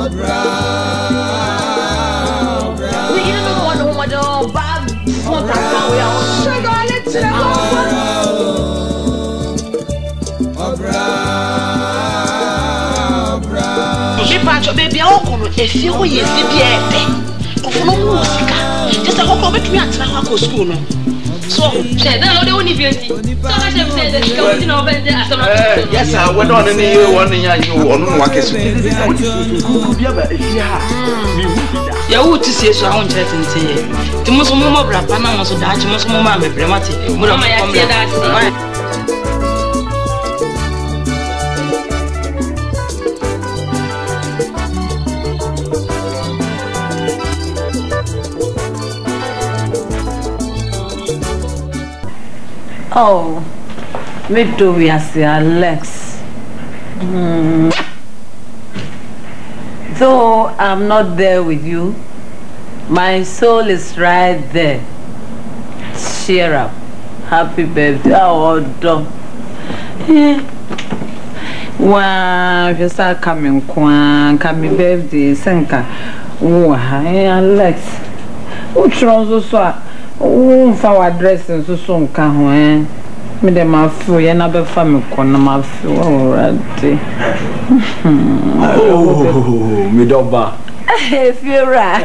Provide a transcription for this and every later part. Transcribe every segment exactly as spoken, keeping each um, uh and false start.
Obra, Obra. We don't know what the woman do. Bad, what the fuck we are. Sugar, let's go. Obra, Obra. Je patch baby, I come if you go yes be there. Kofono musika. Just a go between at na go school no. So, say that no dey only so much them say that come to no bend as na. Yes, I went on in the one year you on one case. Bia ba efi ha. Mi hu bida. Ya wo ti se so ahun chere tente. Ti mo so mo mo bra pa na mo so da chi mo so mo ma me bremate. Mo na ya tie da si. Oh, me do we say Alex. Mm. Though I'm not there with you, my soul is right there. Cheer up. Happy birthday. Oh, dog. Wow, if you start coming, coming birthday, Sanka. Oh, hi, Alex. What's wrong so? Oh, for addressing so soon, can we? Me de ma fu ye na be fa me ko na ma fu already. Oh, me do ba. Eh, Fiora.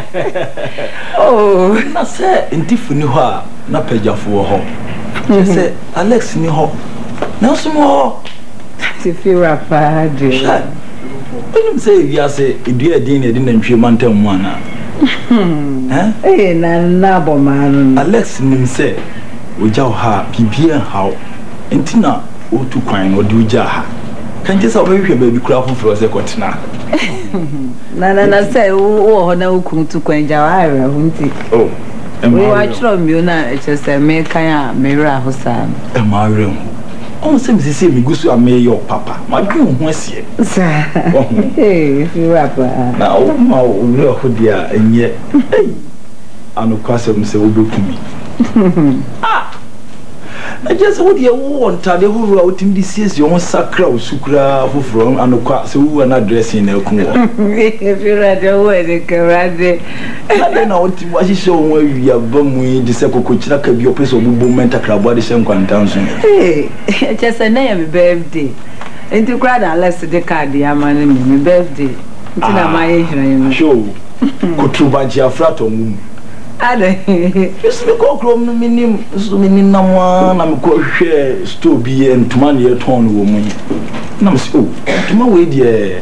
Oh, Na say entifu ni ho a na pagafo wo ho. Je say Alex ni ho. Na so mo. ti Fiora pa de. When say you say edu edin edin na ntwe mantam mu ana. Eh? Eh, na na bo man. Alex nim say oja ha bibia hawo entina otu kwan no de oja ha kanje sa obehwe baabi kura foforo se kotina na na na say wo ho na okun tu kwan ja wa ara hunti oh we wa chro mi na e chese me kan a me ra ho sa e ma were hu on se mi se mi gusu a me yo papa ma dwe hu asie eh fi wa pa na o ma o re ho dia enye anu kwasem se obekumi ah I just would you want to the who wrote him this is your sacra sukra who from and so who are not dressing a cool. If you read the way, the I don't know what you show where you have bum with the second coach like your place of movement a crab body same quantum. Hey, just a name birthday. And to cry unless the card, the man, birthday. My age, show. Kutubaja frato. Ade yes me ko krom no minim so minim na mo na me ko hwe store bi en tuma ne ton wo mu na me so tuma we de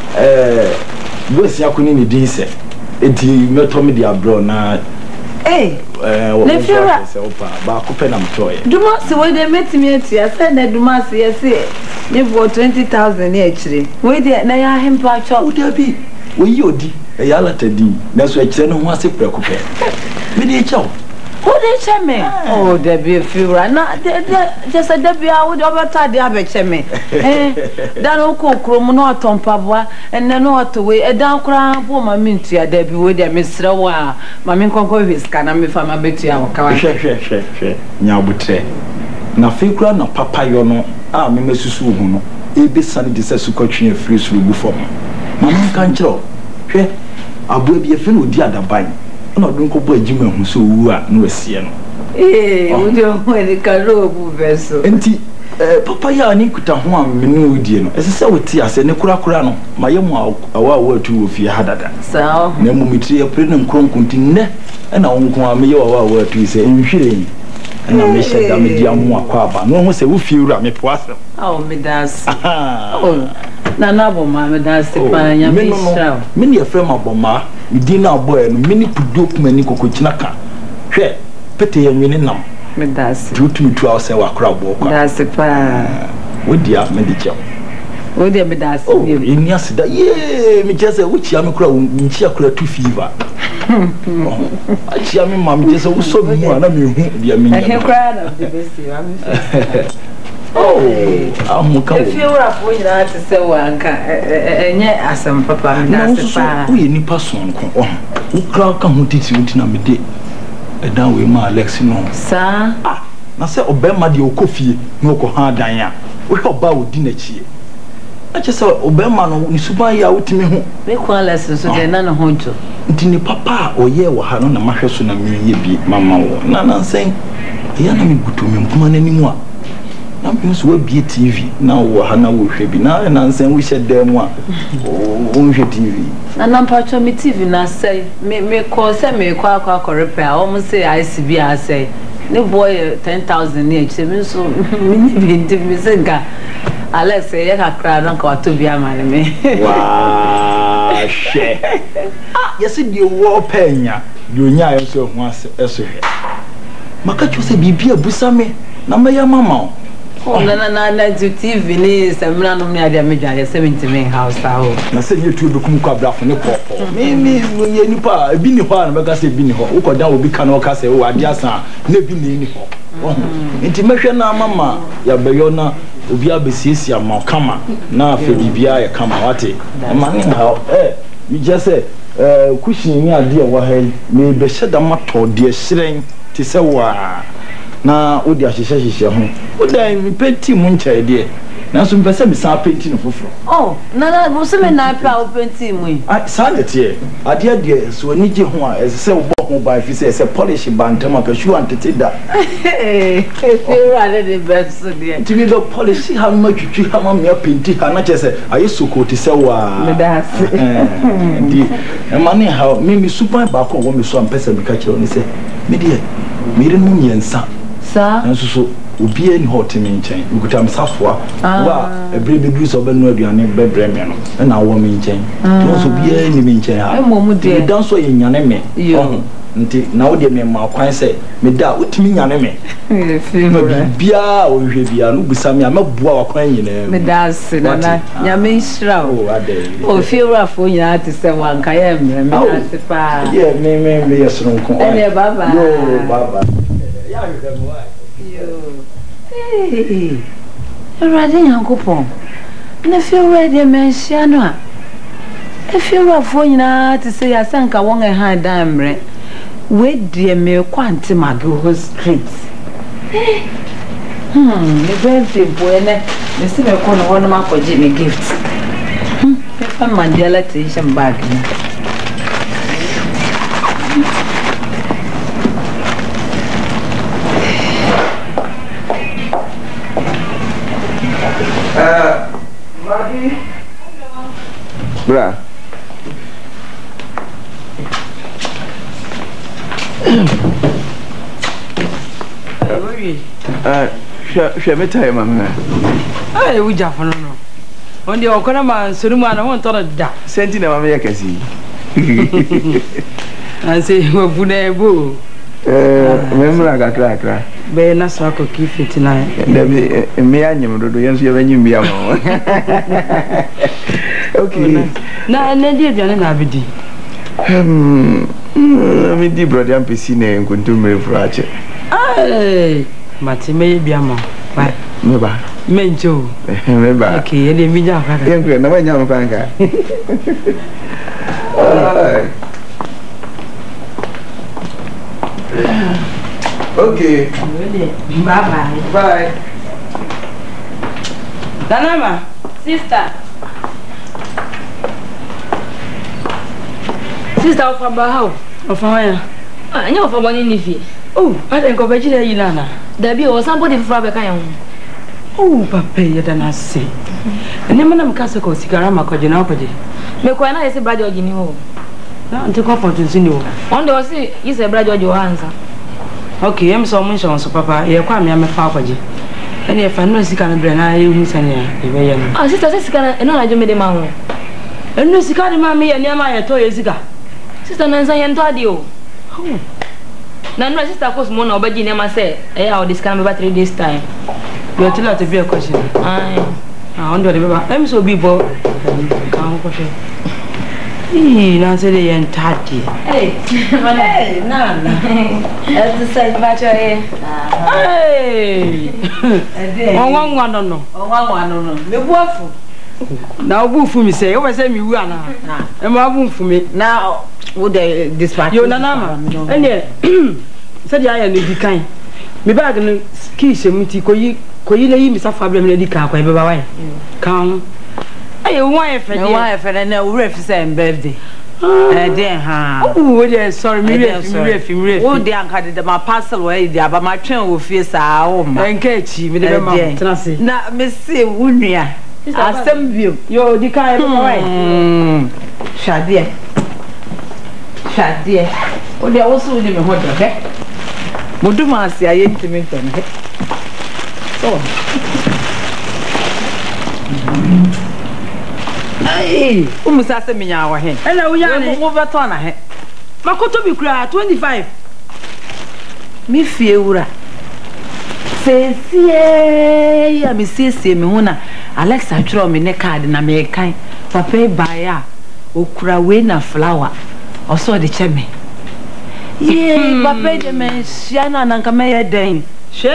eh bosi akoni ni din se enti meto me de abro na eh eh wo se opa ba ko pe na mtoye duma se we de metimi atia se na duma se yese ne for twenty thousand e akire we de na ya hempa cho wo de bi we yodi e ya latadi na so akire no ho ase prekupe me dey chow who dey cheme oh there be a few na just a there be a we obata dey abecheme eh dan okon krom no otompaboa enne no otowe e dan kra bo ma mintua there be we dey mesre wo a ma min konko hwiska na me fa ma betua wo kawa hwe hwe hwe hwe nya butre na fikura na papa yo no a me mesusu hu no e be sane de se sukotwe afiri suru gu fom ma man kan kiro hwe abo bi efe no di adaban na odun ko bo agima hu so wu a no asie no eh odi o ni karo bu beso enti papa ya ni kuta ho a me no odi no esese woti ase ne kura kura no mayemu awa awa tu ofie hadada so na mu mitri e pre ne nkronkunti ne na wonko a me ye awa awa tu se nhwire na me hye da me di amu akwa aba no ho se wo fie wura me po asem oh me das oh na na bo ma me das pa nya me sha me ne frem aboma me di na boy no me ni pudok mani kokochina ka hwe pete ye nwini nam me das tutu tu ase wa kra bo kwa das pa wo dia me di chew wo dia me das oh ni asida ye me jese wo chia me kra wo nchia kra tu fever a chia me mam jese wo so me mu na me hu dia me nya he kra na the best you oh amu ka if you were for you na to say wanka enye asem papa me das pa wo ye nipa son ko oh wo kra ka hu titi wo tina me de edan we ma Alex no sa ah na se obema de okofie no ko ha dan a wo hwe oba odi na chie ache se obema no ni suban ya wotimi ho me kwa lesson so de na no ho jo nti ni papa oye wo ha no na mahwe so na me bi mama wo na na nsen ya na me gutu me mpuma nanimu a na me so wa bi T V na wo ha na wo hwe bi na na nsen wo hye dem a wo hwe T V na na mpacho me T V na say me me call say me kwa kwa kwa repair o mo say I C B I say ne boy ten thousand ne eche me so me ni bi ndi me say ga Alex ye ka kra na ka to bi amane me wa she ah yesi di wo penya di onya ayo so ho ase eso he maka cho se bibia busame na meya mama oh na na na na T V ni semna no me ade me dwa seventy men house aho na se ni tu bekum kwa brafo ne popo me me ye nipa bi ni ho na meka se bi ni ho ukoda obi ka na oka se wo ade asa na bi ni ni ho oh nti mehwe na mama ya beyo na obi abesiesi ama kama na afa bibia ya kama wate amane ha eh mi just say eh kushin ni ade e wa ha me be hyeda mato de hyeren ti se wa na odi ahyehye hyehye ho odan mi penti mu nchae de na so mpese mi sa penti no foforo oh na na mo se me na pa o penti mu ah sa de tie ade de so ni je ho a ese se wo ho ba fi se ese polish bantama ka shu antete da eh eh rather the best so there to me the polish ha ma twitwi ha ma me penti ha na che se aye sokoti se wa me da eh di e mane ha me mi super ba ko wo mi so ampese bi ka kire oni se me die me re no nyensa sa nso so obi ani hot me nchen ukuta msafoa wa ebre bebi so be no aduane be bre me no na wo me nchen no so bi ani me nchen ha me dan so yenyane me nti na wo de me ma kwan se me da utimi nyane me bia o hwe bia no busa me amabua wa kwan nyina me da se na na nyame nhira o o fiura fo nyina te se wanka ye me me ase pa ye me me me yesron ko ene baba yo baba ya hwe mo ai hey already yankopon na fiura de mention no a e fiura fo nyina te se ya sanka won e ha dan mre we dear me quanti mago street hmm the birthday boy ne me see me kono wono ma ko ji me gift hmm fa mandela t-shirt bag uh Maggie bra Uh, she me tell mama. Ai we jafo no no. On the okona man suru ma na won to da. Senti na mama yakasi. An say wo bu na ebo. Eh, memra kakra kakra. Be na so ko ki fifty-nine. Da be me anyem dodo yen so ye banyim bia mo. Okay. Na na di aduane na abidi. Hmm. Me di brother am pesi na nkuntum me furache. Ai, mati me bia mo. Bye. Me ba. Me njo. Me ba. Okay, e de mi ja fa ka. Yen kwe na ba nya mo kwanka. Okay. Bye bye. Bye. Danama, Sister. sister of Abahau. Of Haya. Ah, you of Abani Nifi. Oh, I think of Adjei Ilana. There be or somebody from Fabricayam. Oh, Papa, you don't say. And then Madame Casco, Sigarama, Codinopody. Make when I say brother Ginio. Not to comfort to see you. One day I say, you say brother your answer. Okay, I'm so much on so Papa, you quite me, I'm a fafaji. And if I know Sican Brenna, I will send you. Ah, sister, Sister, and no, I do me the man. And no Sican, mammy, and Yamaya toy Ziga. Sister Nancy and Tadio. Oh. Now, sister, of course, Mona, but you never say, eh, I'll discount about three days' time. You are too late to be a question. Aye. I wonder if I'm so be bored. Hey, Nancy, the entirety. Hey, hey, Nana. That's the same matter, eh? Hey, oh, one one, no, no, oh, one, no, no, me waffle. Now, boo for me, say, over say me, we are now. And my boom for me. Now, would they dispatch you, Nana? And yet, said I am the kind. Me bag and kiss him, Koyi, Koyi, Mister Fabian, Lady Car, by Come. you want if you want if and no ref say birthday. Eh den ha. Oh, we sorry, me ref, me ref, me ref. Oh, dey anka dey my parcel wey dey aba my train wo fie saa o ma. Enka chi, me dey ma tena se. Na me se wunua. Asem bio. Yo, di kai be why? Shade. Shade. O dey wo so ni me ho do he. Moduma ase aye ntimi ntoni he. So. Hey, umusa se minya wa he. Ela wo ya ne. Mo beto na he. Makoto bi kura twenty-five. Mi fie wura. Cecelia ya mi siesie me huna. Alex atwro me ne card na me kan. Papa buy a okura we na flower. Oso de cheme. Ye, papa de me shiana na nka me ye den. She?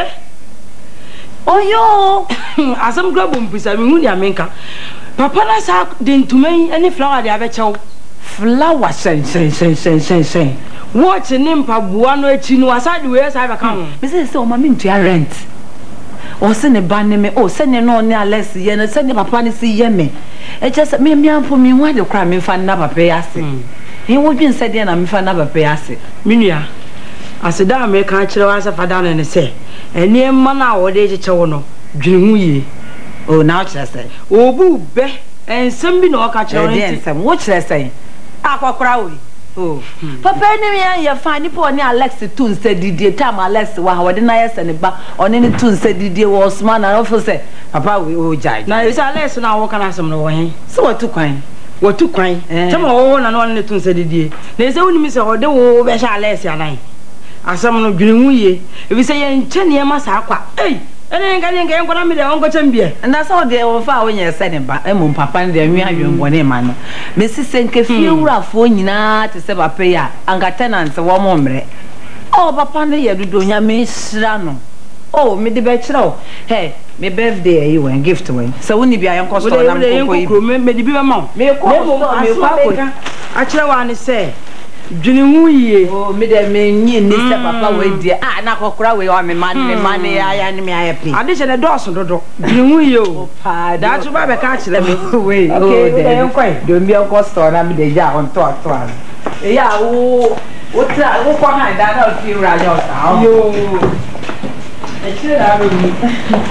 Oyo. Asam grabo mpisa me hu dia menka. Papa na sa de ntumai any flower de abechew. Flower sen sen sen sen sen sen. Watch nimpa bua no echi no asade we say be kan. Me say say o ma me ntua rent. O se ne ba ne me o se ne no ne Alex ye ne se ne papa ne si ye me. E just me me ampo me hu de kra me fa na papa ya se. He wo dwen se de na me fa na papa ya se. Minua. Aseda me kan kire wa se fada no ne se. Eni ma na wo de cheche no. Dwen hu ye. Oh, now kire se. Obu be ensem bi na o ka kire wo nti. Ensem wo kire se. Akwakra wo. Oh. Papa ni me ya fa ni po ni Alex tun se didie time Alex wa wo de na yes ne ba oni ni tun se didie wo sma na ofo se papa we o jai. Na you say Alex na wo kana asem no wo hen. So what to kwan. What to kwan. Tama wo na no ni tun se didie. Na say woni mi se o de wo be sha Alex anan. Asem no dwene hu ye. E bi se ye nche ne ma sa akwa. Ei, ene nka ne nka enko na me de onko chambie. Na so de wo fa wo nye se ne ba emu papa ne de anwi adwembo ne ma no. Me si se nka fie wurafo nyina te se papa ya anka tenant wo mo mre. Oh papa ne ye dodo nya me hira no. Oh me de be kira o. Hey, me birthday yi wen gift wen. So woni bia yen costo na mko yi. Me me de bi be ma. Me ko me ko ko. A kira wa ne se dwene hu ye. Oh me de me nyi ni se papa we die. Ah na kokora we o me man me man ya ya ni me happy. Ade je ne doso dodo. Dwene hu ye o. Pa da tu ba be ka kire me. We okay we yen kwai. Do me yen costo na me de ja on to to an. E ya wo wo tra wo kwa han da na fi ra yo sa. Yo. E kire da ro ni.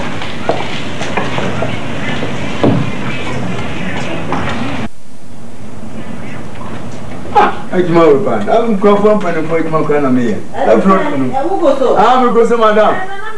Adjuma we pan. I'm confirm pan for Adjuma kwa na me. That's not no. Ah, me go so madam.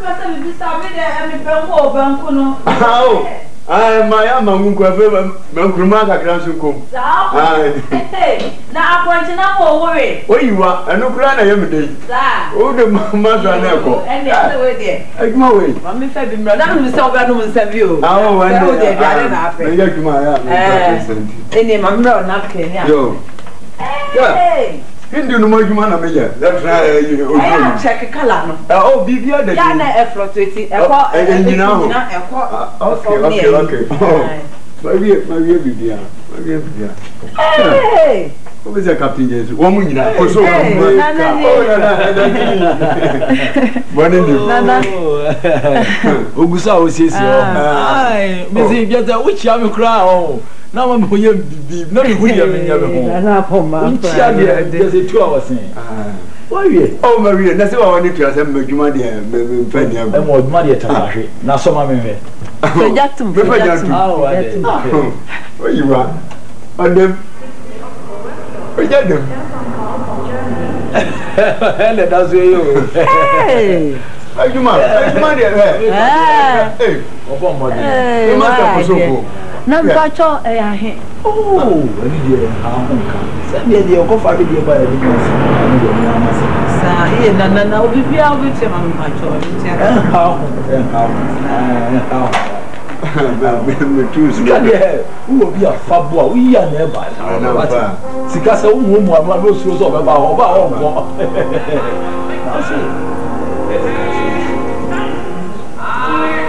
Ah, ah, my ama ngunku afa me nkuruma kakra so kom. Ah. Na appoint na wo worry. Oyiwa, eno kura na yem dey. Sa. O de mama so na eko. Ene ene we dey. Adjuma we. Ma me fa bi mra. Na no se oga no mo se bi o. Ah, o wa dey. O dey biare na afa. Me ya Adjuma ya. Eh. Ene ma mra na ken ya. Yo. Hey. Hindi no mo Adjuma na me ya. That's right. I check color no. Oh, bibia dey. Ya na e fluctuate. E ko enjina ho. E ko. Okay, okay, okay. Oh. Maybe maybe bibia. Maybe bibia. Hey. Como é que captain Jesus? O homem nyina. Ko so o homem. Oh, na na. Bone ni. Na na. Ogusa o siesie o. Ai, me zi biata wo chia me kra o. Na ma me hoye bibi. Na me hoye me nya me ho. Na poma. Chia dia dey two hours in. Ah. Why we? Oh, Maria, na se wa wani tu asem Adjuma de me me mfa ni am. E mo Adjuma de tabahwe. Na so ma me me. Projatum. Projatum. Ah, wa de. Oyiwa. Adem. Projatum. Ele da zo yo. Hey. Adjuma, Adjuma de eh. Eh. Obo mo de. Eh. Ma ta posoko. Na mpacho eh ahe. Oh, ani de ha ho nka. Se me de ko fa bi de ba ya bi ko se. Ani de na ma se. Sa iye na na na obi bia obi che ma mpacho. Eh ha ho, eh ha ho. Eh ha ho. Me tu so. Kade, wo bi afabo a wo yi na e ba. Na ba. Sika se wo mu mu ama no suro so be ba ho ba ho go. Na se.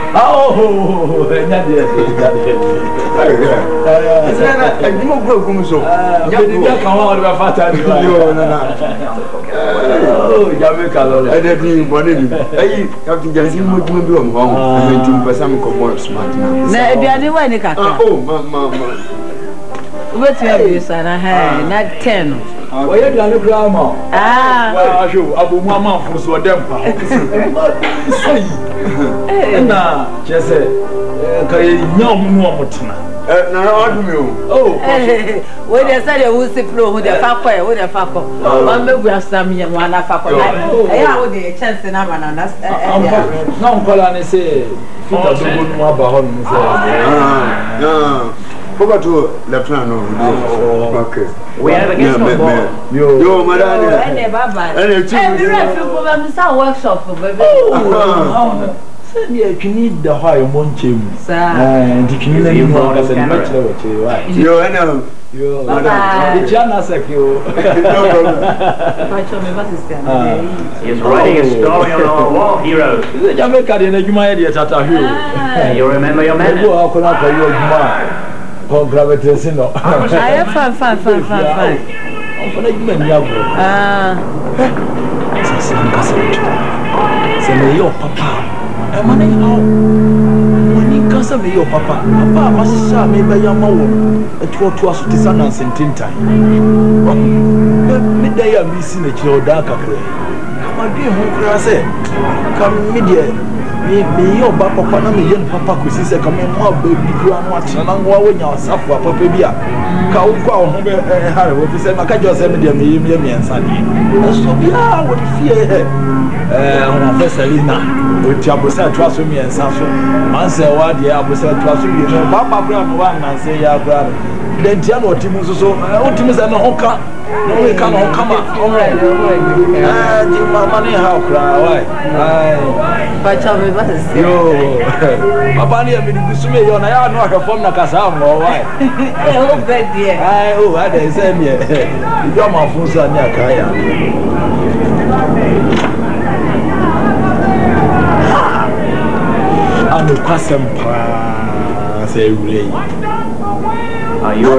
Oh, nya de nya de. Eh, Esa na edimo gro gum so. Ya de ya kan wa ba fata ni. Yo na na. Oh, ya me ka lo le. E de bi bone ni. Ayi, Captain Jansi mo dum bi o mo ho. E tim pesa me ko more smart na. Na ebiade wa ni kaka. Oh, ma ma ma. Wetu ya bi sana ha na ten. Oye dane grama. Ah. Wa sho abomu amanfo so dempa. Sai. Na chese ka nya mu omotena. Eh na na adu mi o. Oh. We dey say dey wusi flow who dey fakọ e, who dey fakọ. Wan be gua sam ye no na fakọ. Eh ya wo dey chance na bana na eh. Na onkola ne say fita dogo nu aba ho nu say. Ah. Ah. Rokoto lieutenant no. Okay. We have a guest on board. Yo, yo, madam. Eh baba. Eh tu. Eh bi re fi ko ba mi sa workshop baby. Oh. Send you kini da ha yo monche mu. Sa. Eh, di kini na ni mo ka se ma chire wo che wa. Yo, ena. Yo, madam. Di jana sa ki o. No problem. Pacho me ba sister. He's writing a story on our war heroes. The Jamaica de na juma ye de tata hu. You remember your men? Go akona ko yo juma. Kon gravity no. Aye fan fan fan fan fan. On fana juma ni agbo. Ah. Sasa nkasa mtu. Sema yo papa. E mane no. Woni nkasa me yo papa. Papa masisa me ba ya mawo. Etu otu aso tisa na sentintan. Me da ya mi si na kire oda kakre. Kama dwe ho kra se. Kam me de me me yo ba papa na me yen papa ko si se kam mo ababi kura no atena na wo wonya asafo papa bi a ka wo kwa ho be hare wo fi se maka jo se me de me yem yem ensa de so bia wo fie he eh ona fe Selina o ti abosa twa so me ensa so man se wa de abosa twa so bi no papa kura no wa na se ya kura den ti na otimu so so otimu se no hoka no we kan hoka ma eh di mama ni ha kura wai ai Pacho me ba sister. yo papa ni me di sume yo na ya no ahwefom na kasa mo wai Eh o be die. ai o ada se me di jo ma fun sa ni akaya anu kwasem pa se wure yi Are you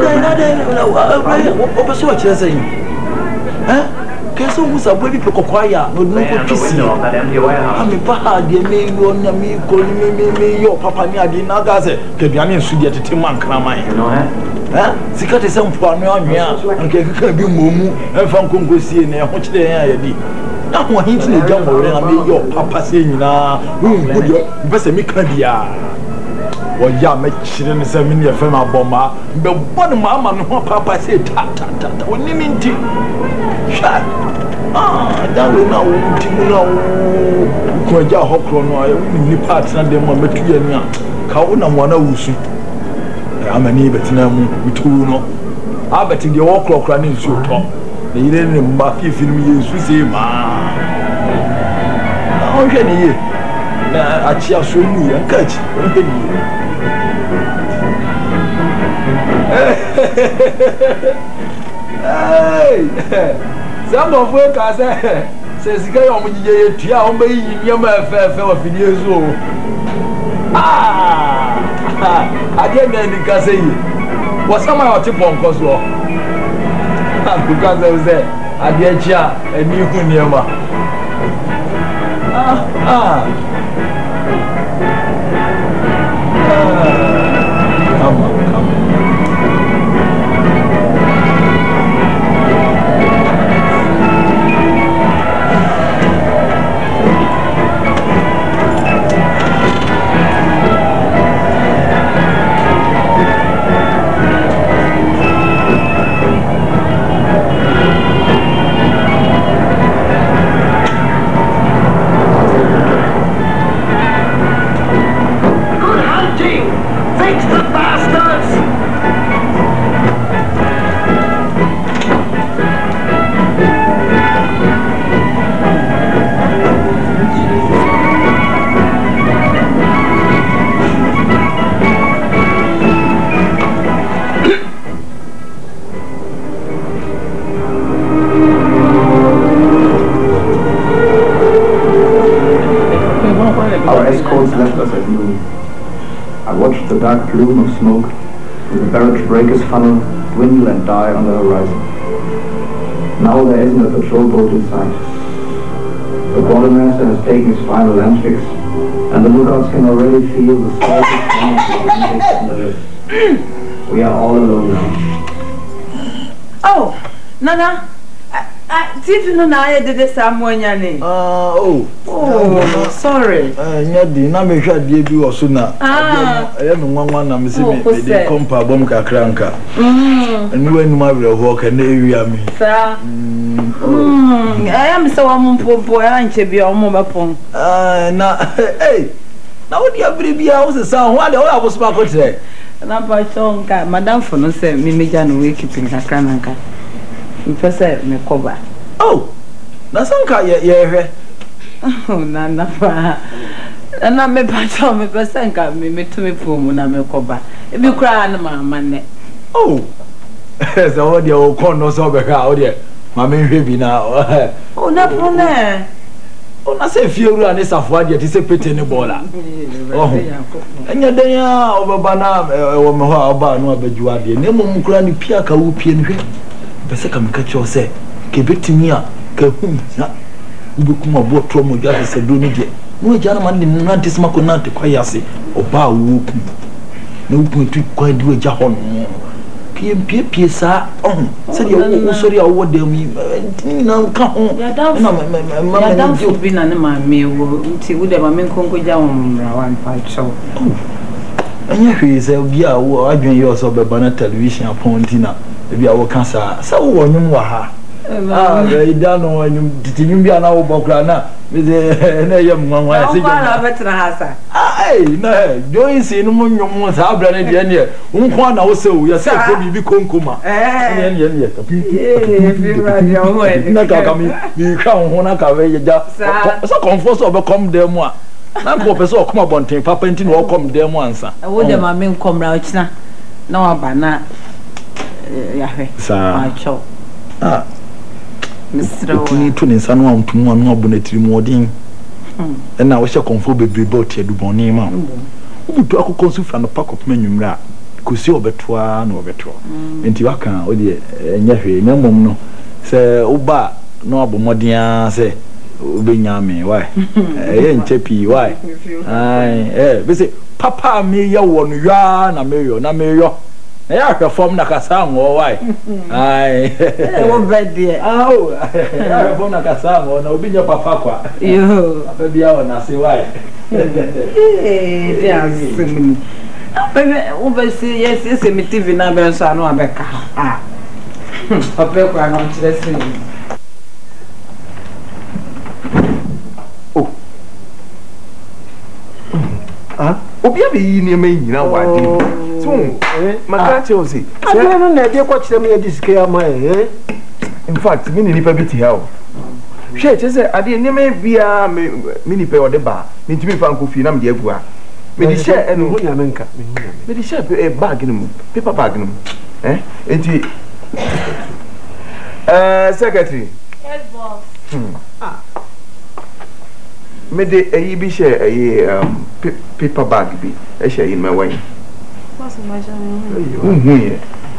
o pe so kire say eh keso musa bobi pe kokwaya no no ko twisi that empty warehouse? ami pa ha de me yo na mi ko ni me me me yo papa ni ade na ga se ke biane nsu de tete man kraman You know that? eh sika te se mpo anu anwea nke keka bi momu emfa nkonkosie ne ho kire yan ya di na ho hinti ne gya mo re na me yo papa se nyina hu hu de be se mi ka bia wo ya me kire ne se mi ne fe ma bomba be bon ma ama no papa se ta ta ta oni minti sha ah that we now timu na ko ja hokro no ayi ni part na dem ma metu ya ni a ka wo na mo na wusu amani betina mu bitu no abeti de wo krokra ni nsu to ne yire ni mba fi film yesu se ma na o hwe ni ye na achi aso mu ya kachi o hwe ni hey some of we ka say se sika yo mo jije ye tua o be yi nyama fe fe wa fidie zo ah Adjei na ni ka say wasama yo ti ponko so ah because they say Adjei chia eni hu niema ah ah come on come on plume of smoke, with the barrage breakers funnel dwindle and die on the horizon. Now there isn't a patrol boat in sight. The quartermaster has taken his final land fix, and the lookouts can already feel the slightest intakes on the lift. We are all alone now. Oh, Nana, Tiffany and I did this someone. Ah, oh, oh, sorry. Nyadi, na me hwa die bi wo so na. Ah, I am one one na me se me dey kompa bom kakra nka. Mm. Enu enu abre ho ka na ewia me. Sa. Mm. I am so am popo anche bi o mo bepon. Ah, na hey. Na wo dia bre bia wo se sa ho ade wo aboso ba ko tre. Na pa chonka, madam for no say me meja no we keeping kakra nka. Mpese me koba. Oh, na sanka ye ye hwe. Oh, na na pa. Na me pa cho me pese nka me metumi fomu na me koba. E bi kura na mama ne. Oh. So what you o kon no so be ka o de. Ma me hwe bi na. Oh, na pro ne. Oh, na se fiewuru ani safo de ti se pete ne bola. Oh. Enya den ya obaba na wo me ho oba no abajuwa de. Ne mum kura ni pia ka wo pie ne hwe. Pese ka me ka cho se ke betimi a ka hum na ubekuma bo tro mo ja se do ni je. No ja na man ni nante sma ko nante kwa yase oba wo ku. Na wo tu kwa di we ja ho no. Pie pie pie sa oh se de wo sori a wo dem na ka ho na ma ma ya dan fu bi na ne ma me wo nti wo de ma me nkonko ja wo mra wan pa cho. Anya hwe se bi a wo adwen yo so be bana television apontina bi a wo kansa sa wo nyum wa ha. Ah, they don't know when you did you be an hour bocrana with a young one. I say, ah, no, doing see no more young Abra and Yanya. One also, you say, be Concuma. Eh, not coming, you come on a carriage. So comfort overcome them one. Now, Professor, come up on tape, painting or come them once. I would have my main come out now. No, but not. Yeah, sir. Ah. Mister Tuni Tuni San one to one more bonnet modin. And now we shall conform be bought here to Bonnie. Who do I consume from the pack of menu? Could see over one over two. And Tiwaka, or the Yafe, no mum, say, Oba, no Abomodian, say, Ubinyami, why? Eh, Chepi, why? Aye, eh, visit Papa, me, your one yarn, a million, a million. I perform like a song or why? I won't bet dear. Oh, I perform like a song or no be your papa. You, baby, I want to say why. Yes, oversee, yes, yes, a T V number, so I know a becker. Ah, a paper, I'm not listening. Oh, ah, Obi, near me, you know what? My Chelsea. I don't know they watch them this care my eh. In fact, mini nipa biti hell. She say I didn't name via mini pay or the bar. Me to me fan coffee na me dey agua. Me di share enu ho nya menka. Me di share a bag no paper bag no. Eh? Enti eh secretary. Yes boss. Hmm. Ah. Me dey ayi bi share ayi um paper bag bi. E share in my way. Mm-hmm.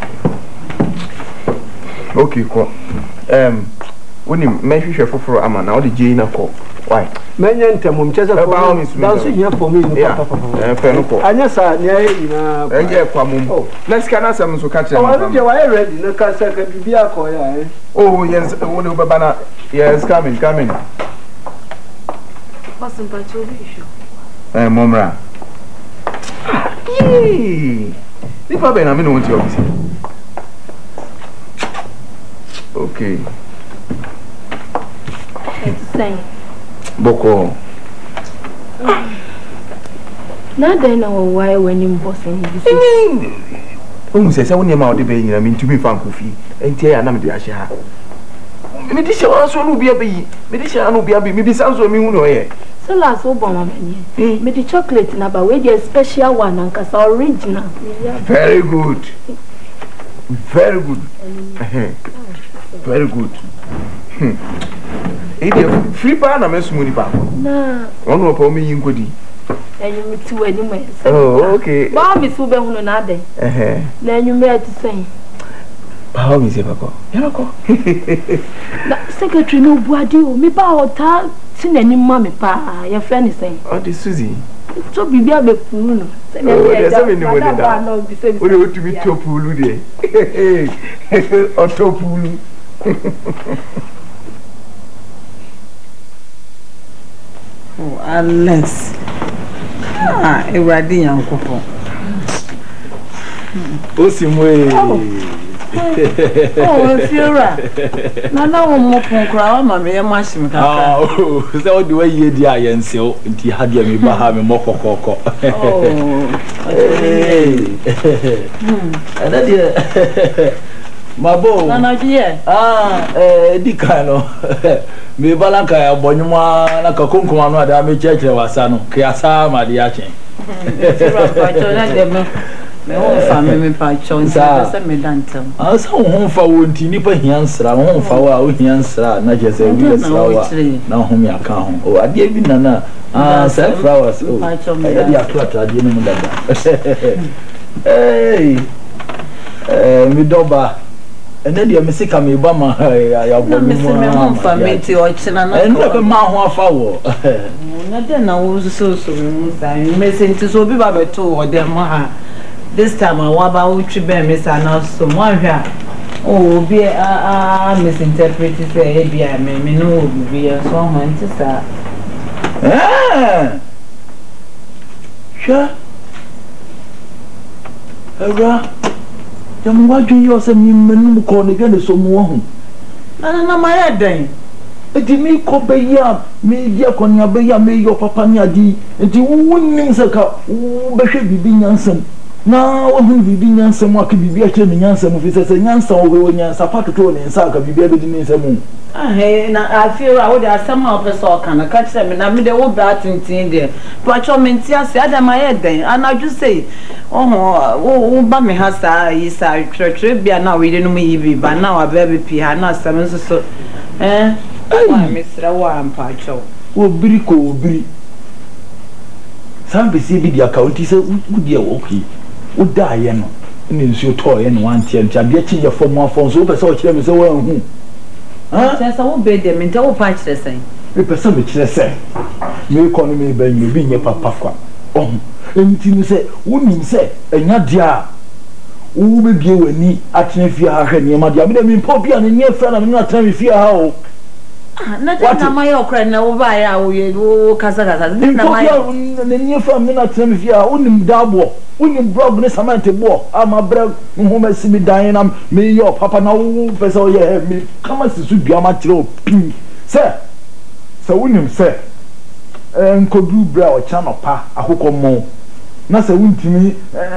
Okay, cool. Um, when you make sure for a man, now the Jane call. Why? Many and Tamum Chesa dancing here for me. Yeah, and yes, I know. Let's can I some so catch. Oh, I don't know why I read in the castle could be a coy. Oh, yes, Obra, yes, coming, coming. What's the battle issue? Eh, Momra. Yee! If I been, I mean, what you say. Okay. It's saying Boko. Now then, our why when you bossing this. Who says I want your out the bay? I mean, to be found coffee and tear and I'm the Asha. Maybe she also will be a bee. Maybe she will be a bee. Maybe sounds of me, no, eh. So last Obama, me the chocolate na ba we the special one and cause original. Very good. Very good. Very good. Hmm. It free pa na me sumuni pa. Na. Onu opa me yinkodi. And you meet two anyway. Oh, okay. Bomb is over on another. Then you made to say. How is it, Bako? Secretary, no body, me bow ta, sin any mammy pa, your friend is saying. Oh, this Susie. So be there, be Puno. There's so many women now. What do you want to be Topulu there? Or Topulu. Oh, unless. Ah, a radiant couple. Osimwe. Oh, Fiora. No, no more crowd, mammy, a mushroom. Oh, so do I hear the iron so? Inti had you me bahami moko koko. Oh, and that dear. Mabo. No, dear. Ah, eh, Dicano. Me balanka, Bonuma, like a concoman, that me church was son, Kiasa, Madiachi. Me won family me pa chonsa se me dantam asa won fa wonti ni pa hiansra won fa wa hiansra na je se bi srawa na ho mi aka ho o ade bi na na ah se flowers o e dey atwa ade ni mu dada eh eh mi doba ene dey me sika me ba ma ya bo mi mo me won family ti o china na ene ko ma ho afa wo na de na wo so so me sa me senti so bi ba beto o de mo ha. This time I want about to be Miss Anna so one here. Oh, be a misinterpreted say, be I may know be a song when to start. Ah, sure. Obra, then what do you say? You men call again so more. No, no, my head then. It me kobe ya me ya konya be ya me your papa nya di. It won't saka be bibi nyansem. Na wohun bibi nyansem aka bibi ache me nyansem fi sese nyansa wo we nyansa patoto ne nsa aka bibi abedi ne nsem ah he na afiro a wo de asema opeso kana ka kire me na me de wo ba tintin de pacho menti ase adama ye den anaju sei oho wo ba me ha sa yi sa twetwe bia na we de no yi bi ba na wa ba bi pi ha na asem so so eh wa misra wa pacho wo biri ko biri sambe si bi dia ka onti se wo dia wo ki wo da ye no ni nsu to ye no antie ntia de chi ye fom afon so pe se o kire me se wo hu ah se se wo be de me ntia wo pa kire sen me pe se me kire sen me ko no me ba nyi bi nye papa kwa oh enti ni se wo nim se enya dia wo be bie wani atene fi ha hwe ne ma dia me de me pop bia ne nye fra na me na atene fi ha o na na mai okra na wo ba ya wo ye wo kasa kasa na mai na nye fam na atene fi ha onim dabo onim blog ne samante bo ama bra ho ma si mi dan na me yo papa na wo pese o ye me kama si su bia ma kire o pi se se wonim se enkodu bra o cha no pa akoko mo na se wuntimi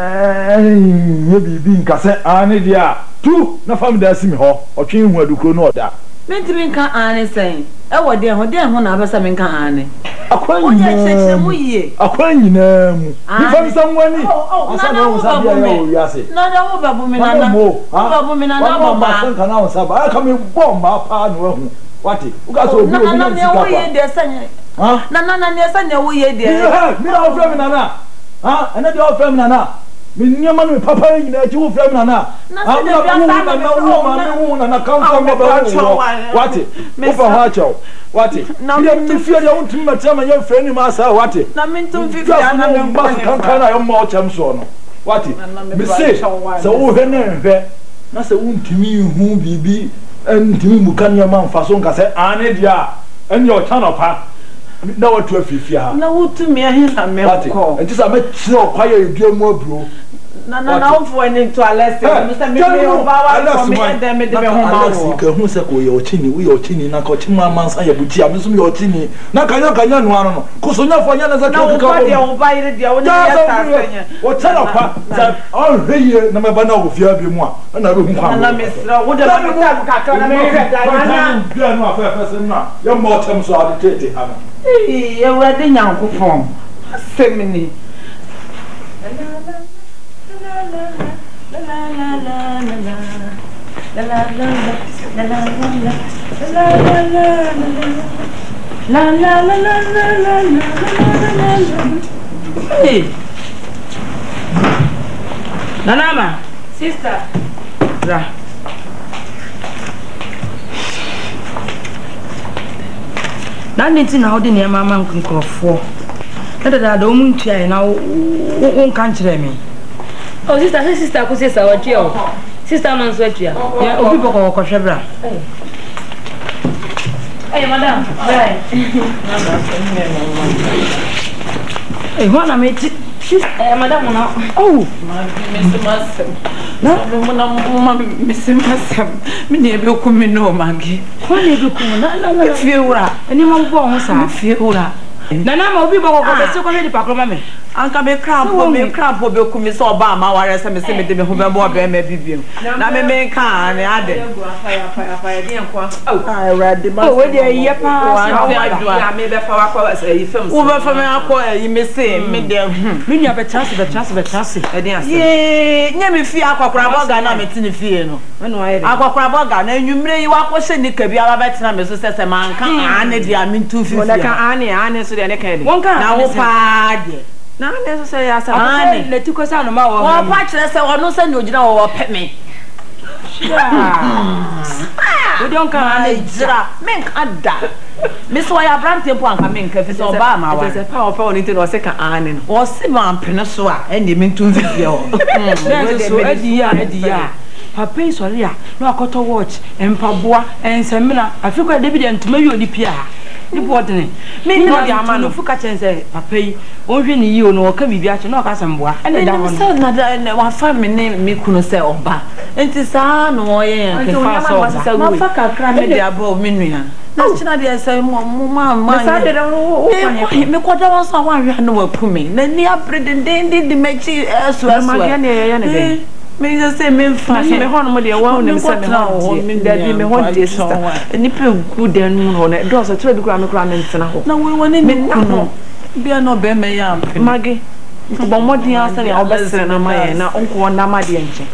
ye bibi nka se ane dia tu na fam da si mi ho otwe hu adukro no oda mentimi nka ane sen e wo de ho de ho na abasa me nka ane akwa nyina mu ye akwa nyina mu ni fam sam wani asa na wo sa bia yo yase na da wo babu mi na na wo babu mi na na ba ba san kana wo sa ba aka me bomba pa no hu wati uga so bi obi na na wo ye de sanye ha na na na ne sanye wo ye de mi na wo fra mi na na ha ana de wo fra mi na na mi nyama no papa nyina ti wo fra mi na na ha na wo na na wo ma me wo na na kan kan ba wo wati wo fa ha chaw wati na mi fi ya won tumma tama ya fra ni ma sa wati na mi tum fi ya na me ba kan kan na yo mo cham so no wati mi se so wo he na hwe na se wo ntumi hu bibi ntumi mu kan ya man fa so nka se ane dia en yo channel pa na watu afifia ha na wutumi ahe na me ko enti sa me kire okwaya edua mu aburo na na na wo any to alese Mister me me o ba wa for me and them me de me ho ma wo ka hu se ko ye ochini wo ye ochini na ko chima mansa ya buti a me so me ochini na kanya kanya no ano no ko so nya fo nya na za ka ka ko de wo ba ire dia wo nya ya ta senya wo tana pa za all heye na me ba na wo fia bi mu a na be hu kwa na me sra wo de me ta ka ka na me hwe da na bia no afa afa se na ya mo tem so ade tete ha na eh ye wa de nyankopon semini la la la la la la la la la la la la la la Hey. Nanama, sister. Ra. Nanti na odi ne mama nkrofo. Kada da do mun tia na won kan kire me. Oh sister, sister ko sister wa tia o. Sister man so tia. Ya obi boko ko hwebra. Hey madam. Right. Eh wana me ti eh madam na. Oh, Mister Masem. Na muna mama Mister Masem. Mini ebe okumi no magi. ko ne bi ko na na na Fiura. eni mo bo ho sa. Fiura. Nanama obi boko ko se ko me di pakro ma me. Anka me crampo me crampo be okumi so ba ma ware se me se me de me ho be bo be me bibiem. Na me me ka ne ade. Fire fire fire di enko. Ah ready ma. Oh we dey ye pa Wa ya me be fa wa kwa e film. Wo be fa me akọ yi me se me de. Me nua be chance be chance be chance. E dey ase. Ye nya me fi akọkora boga na me tini fie no. Me no aye. Akọkora boga na enwumre yi wa kọ hye ni ka bia ba betina me so sese man ka ane dia me two fifty. Wona ka ane ane so de ne ka de. Na wo pa de. Na ne so say ya sa. Ane Le tiko sa no ma wo. Wo pa kire se wo no se ni ogina wo pe me. We don't ka ane jira men ka da. Me so ya brand tempo anka men ka fi so ba ma wa. Se pa o pa oni te no se ka ane no. Wo se man pene so a ene me two fifty o. Na so Adiyaa Adiyaa. Papa isori a no akoto watch empaboa ensemina afiko David entuma yi oni pia. Ni bodene. Me ni no di ama no fuka chense papa yi onhwe ni yi o no ka bibia che no ka semboa. Ene da ho na da wa fa me ne me kunu se oba. Enti sa no ye yan ke fa so. Ma fa kakra me de abo me nua. Na china de se mo ma ma. Me sa de o kwanye. Me ko da won so wan hwa no wa pumi. Na ni abrede den den de mechi asu asu. Ma ga ne ye ne be. Me just say me fa me hono mo de wa ne se me ho da bi me ho de sister. Ni pe ku de nu ho na do so tire bi kura me kura me ntena ho. Na we woni me kunu. Bia no be me ya ampe. Magi. Bo modin asa ne obesere na maye na onko na ma de nche.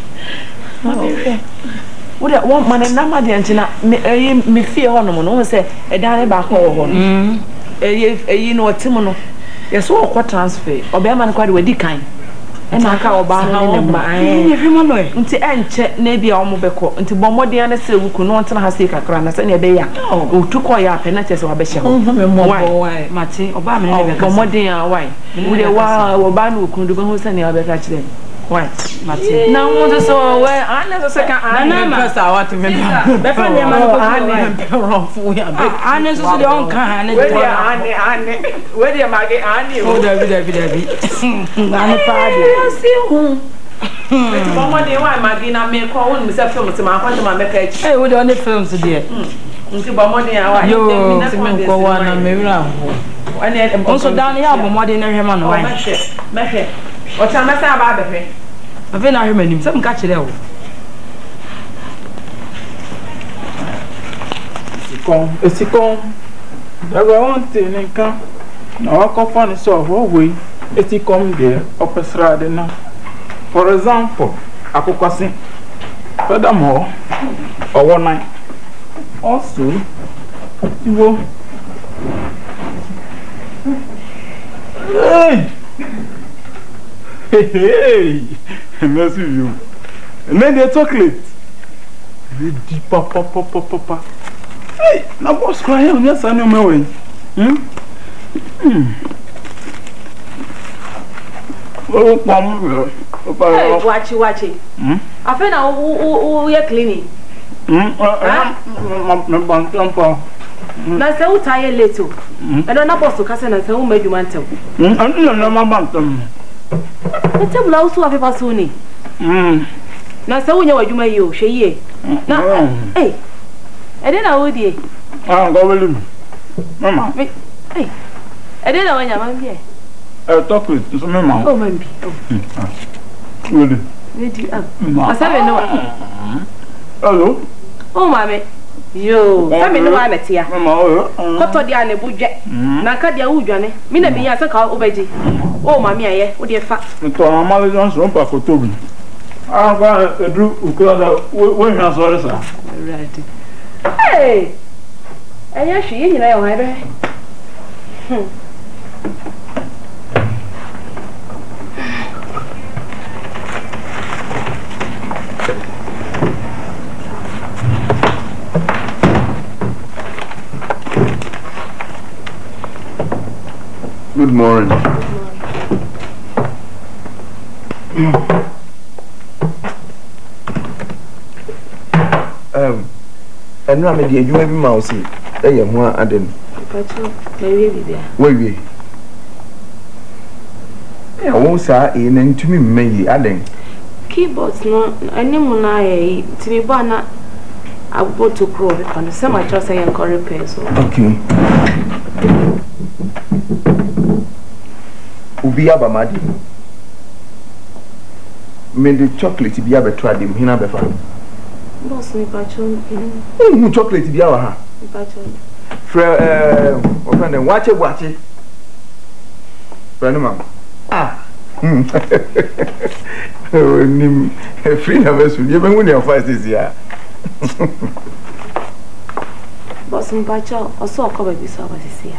Wo de wo ma na ma de nche na me me fie ho no mo no se e dan le ba ko ho no. Mm. Eyi eyi no otim no. Yeso okọ transfer. Obe ma ne kwa de wadi kan. Ena aka oba no ne ma ai. Ni hwema no e. Nti enche na bia omo beko. Nti bo modin na se wuku no ntena ha se kakra na se ne be ya. O tukọ ya pe na chese wa be hye ho. Why? Mati oba me ne be ka. Bo modin a why? Wo de wa oba no wuku do be ho se ne wa be ka kire. Why? Mati. Na wo so we ane so se ka ane me pesa what me be fa ne ma no ane pe ronfu ya be. Ane so so de on ka ane. We de ane ane. We de mage ane o. O da bi da bi da bi. Ane pa de. Si hu. Eti bo mo de wa mage na me ko won me se film se ma kwanta ma me ka echi. Eh wo de on films de. Nti bo mo de awa yo se me ko wa na me wira ho. Ane on so dan ya bo mo de na hwema no why. Mehwe. Mehwe. O cha me sa ba be hwe. Ave na hwema nim se me ka kire wo. Sikon, esikon. Dago won te nkan. Na wa ko fa ni so ho we. Esikon de opesra de na. For example, akokwase. Furthermore, owo nine. Also, you Hey! Hey, hey! Merci you. And then the chocolate. Ready, papa, papa, papa. Hey, now what's crying on your son? Hmm? Hmm. Oh, mama. Hey, watch it, watch it. Hmm? I feel now who you cleaning. Hmm? Uh, my bank temple. Na se u taye leto. E do na boss ka se na se u madwuma ntam. Hmm, an no na bank tem. E tem la usu afefa so ni. Hmm. Na se u nya wadwuma yi o hwe yi. Na eh. E de na wo die. Ah, go wele. Mama. Eh. E de na wanya man bi e. Eh, chocolate, so mama. Oh man bi. Ah. Wele. We di ah. Asabe no. Hello. Oh mame. Yo, fami no wa metia. Mama, oh. Koto dia ne budwe. Na ka dia udwane. Mi na bi ya se ka obeji. Oh mame aye, wo de fa. To amale Johnson pa ko tobi. Ah, ba edru ukura da we hwa so resa. Right. Hey. Aya hwi nyina yo ha be. Hmm. morning. Um, and now maybe you may be mousy. Hey, I'm one at them. Wait, wait. I won't say in and to me, maybe adding. Keyboards, no, I need money to be banner. I bought to grow on the same. I just say and call repairs. Okay. Ubi abamadi. Made the chocolate be able to try them. Hina befa. Boss me patron. Hmm, chocolate be our ha. Patron. Fre eh, o friend, watch it, watch it. Friend, ma'am. Ah. Hmm. Nim free na besu. You been winning first this year. Boss me patron. Also, come be so this year.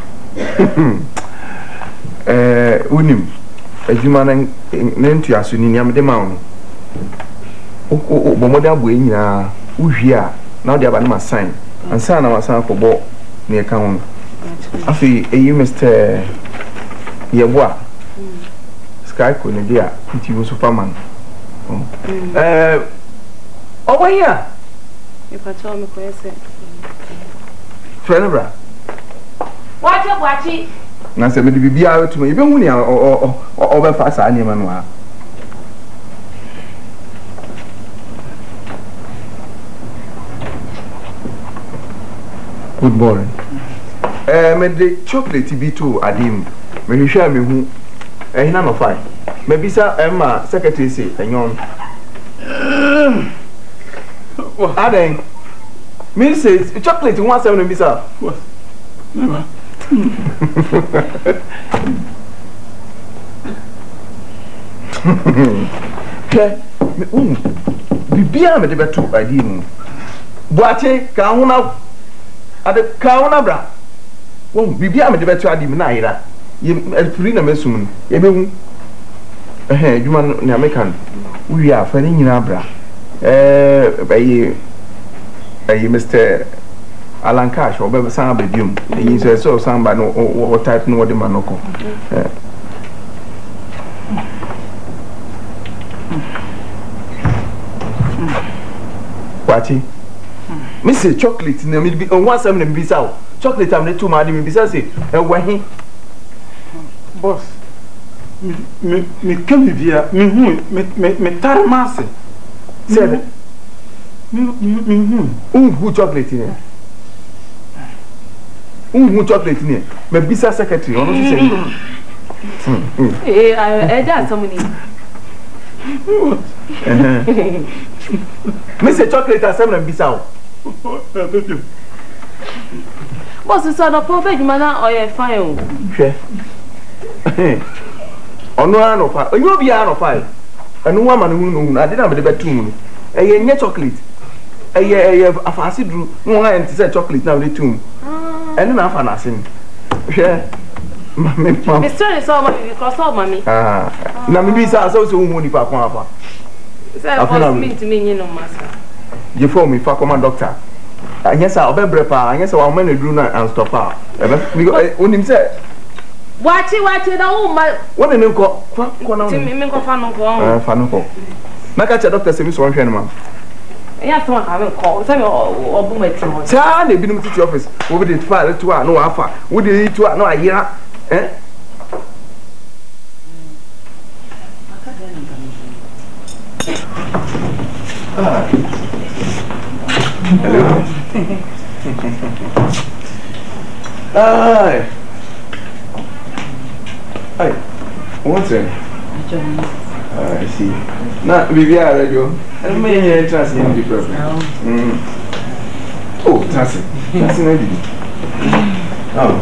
Eh, unim. Ejuma na nentu aso ni niam de ma wo. O o bomoda abo nyina uhia na o de aba na sign. Ansa na masan ko bo na e ka ho. Afi eyi Mister Yeboa. Sky ko ne dia nti wo superman. Eh, owo here. E patron me ko ese. Friend bra. Watch up, watch it. Na se me di bibia wetu e be hu ni o o o be fa sa ni ma no a. Good morning. Eh, me the chocolate be too adim. Me hwehwa me hu. Eh na no fine. Me bisa Emma secretary say enyon. Aden. Me say chocolate one seven bisa. What? Never. Okay. Um. Bibia me de betu adim. Boache ka hu na ade ka hu na bra. Um bibia me de betu adim na ira. Ye free na mesum. Ye be hu. Eh, djuma na mekan. Wi afa ni nyina bra. Eh, bayi bayi Mister Alan Cash or be san ba biom. Yin so so san ba no o type no de manoko. Eh. Wachi. Me say chocolate na me be on one seven me bisa o. Chocolate am ne two ma de me bisa say e wahi. Boss. Me me me kemi via me hu me me me tarmase. Say me me hu. Un hu chocolate ni. Un hu chocolate ni. Me bisa secretary ono so say. Eh, eh da somebody. Eh. Me say chocolate asem na bisa o. Boss so no problem you mana oye fine o. Hwe. Ono ano fa. Onyo bi ano fa. Anu wa ma no hu no ade na me de betum no. Eye nye chocolate. Eye eye afasi dru. No wa enti say chocolate na me de tum. Ah. Ene na afa na asen. Hwe. Mami mama. Mister so ma because of mommy. Ah. Na me bi sa so so hu ni pa kon afa. Say boss me to me nyi no master. You for me fa come doctor. Anya sa obebre pa, anya sa wa ma na dru na and stop ah. Ebe mi onim say Wachi wachi da wo ma wona ne nko fa ko na ti mi nko fa no ko eh fa no ko na ka che doctor se mi so hwe ne ma ya so ka me ko se mi obu ma ti mo sa na ebinum titi office wo be de file to a no wa fa wo de to a no ayira eh ah hello ai Hi, what's it? Uh, I see. Now, we are ready. I may hear trust in the problem. Mm. Oh, trust it. Trust in it. Oh.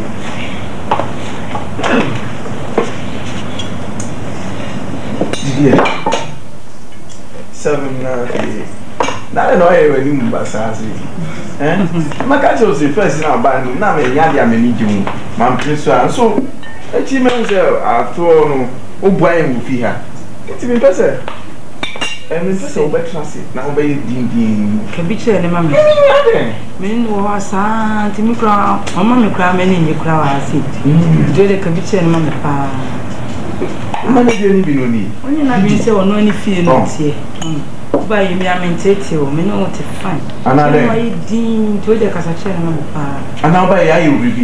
Yeah. Seven, eight. Now I know I will do Bassasi. Eh? My catch was the first in our band. Now, I am a medium. My principal. So, Echi men say after no o boy mu fi ha. Iti me pese. me so better na obey din din ka bi chere ne mama me no wa sa ti mi kra mama me kra me ni kra wa si dole ka bi chere ne mama pa mama bi ni bi no ni onye na bi se ono ni fie no tie ba yi mi amentete o me no te fine ana de why din dole ka sa chere ne mama pa ana ba ya you bibi